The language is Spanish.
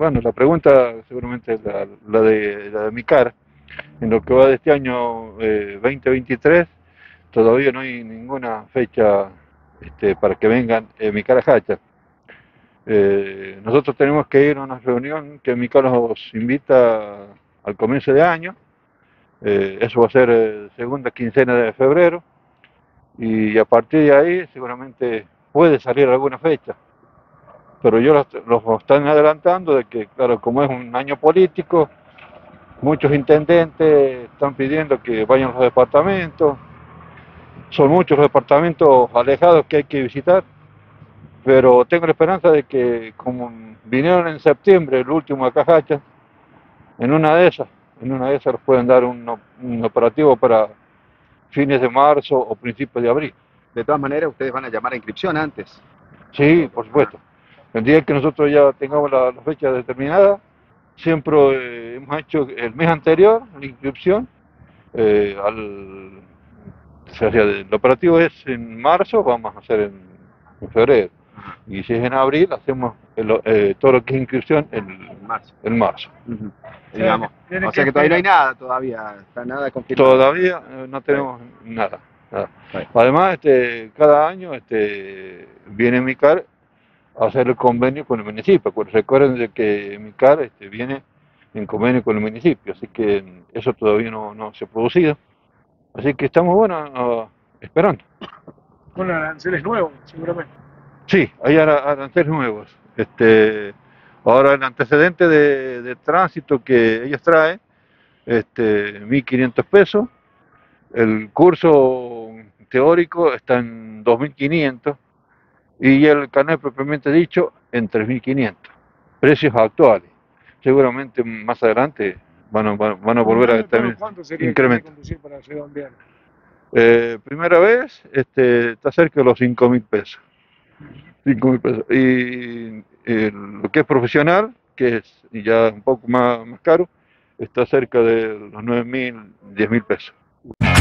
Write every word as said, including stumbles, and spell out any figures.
bueno, la pregunta seguramente es la, la de, la de Micar. En lo que va de este año eh, veinte veintitrés, todavía no hay ninguna fecha este, para que vengan eh, Micar a Hacha. Eh, nosotros tenemos que ir a una reunión que Micar nos invita al comienzo de año. Eh, eso va a ser eh, segunda quincena de febrero. Y a partir de ahí seguramente puede salir alguna fecha. Pero yo los, los están adelantando de que, claro, como es un año político, muchos intendentes están pidiendo que vayan a los departamentos. Son muchos los departamentos alejados que hay que visitar, pero tengo la esperanza de que, como vinieron en septiembre, el último a Cajacha, en una de esas, en una de esas los pueden dar un, un operativo para fines de marzo o principios de abril. De todas maneras, ustedes van a llamar a inscripción antes. Sí, por supuesto. El día que nosotros ya tengamos la, la fecha determinada, siempre eh, hemos hecho el mes anterior la inscripción. Eh, al, o sea, el operativo es en marzo, vamos a hacer en, en febrero. Y si es en abril, hacemos el, eh, todo lo que es inscripción en marzo. En marzo. Uh-huh. Digamos. O sea que todavía no hay nada, todavía está nada confirmado. Todavía eh, no tenemos sí. nada. nada. Sí. Además, este, cada año este, viene Micar a hacer el convenio con el municipio. Pues recuerden de que Micar este, viene en convenio con el municipio, así que eso todavía no, no se ha producido. Así que estamos, bueno, uh, esperando. Con aranceles nuevos, seguramente. Sí, hay aranceles nuevos. Este, ahora el antecedente de, de tránsito que ellos traen, este, mil quinientos pesos. El curso teórico está en dos mil quinientos y el carnet propiamente dicho en tres mil quinientos. Precios actuales. Seguramente más adelante van a, van a volver a tener incremento. Para redondear? Eh, primera vez este, está cerca de los cinco mil pesos. cinco mil pesos. Y eh, lo que es profesional, que es ya un poco más, más caro, está cerca de los nueve mil, diez mil pesos.